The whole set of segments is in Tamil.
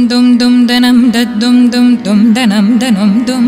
dum dum danam dad dum dum dum danam danum dum.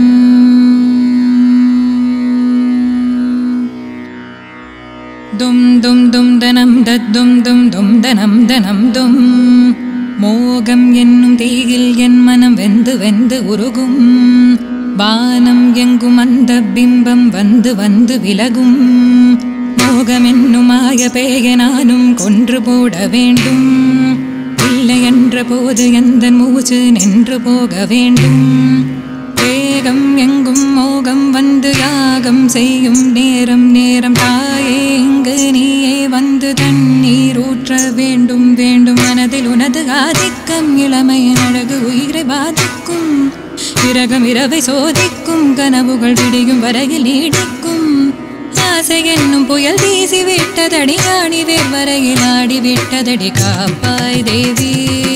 Dum dum dum danam dad dum dum dum danam danam dum. மோகம் என்னும் தீயில் என் மனம் வெந்து வெந்து உருகும். வானம் எங்கும் அந்த பிம்பம் வந்து வந்து விலகும். மோகம் என்னும் மாய பேய நானும் கொன்று போட வேண்டும். இல்லை என்ற போது எந்த மூச்சு நின்று போக வேண்டும். வேகம் எங்கும் மோகம் வந்து யாகம் செய்யும் நேரம் நேரம் தாயே இங்கு நீயே வந்து தண்ணீர் ஊற்ற வேண்டும் வேண்டும். மனதில் உனது ஆதிக்கம் இளமையின் அழகு உயிரை பாதிக்கும். விரகம் இரவை சோதிக்கும். கனவுகள் விடியும் வரையில் நீடிக்கும். ஆசை என்னும் புயல் வீசி விட்டதடி ஆணி வேர் வரையில் ஆடி விட்டதடி காப்பாய் தேவி.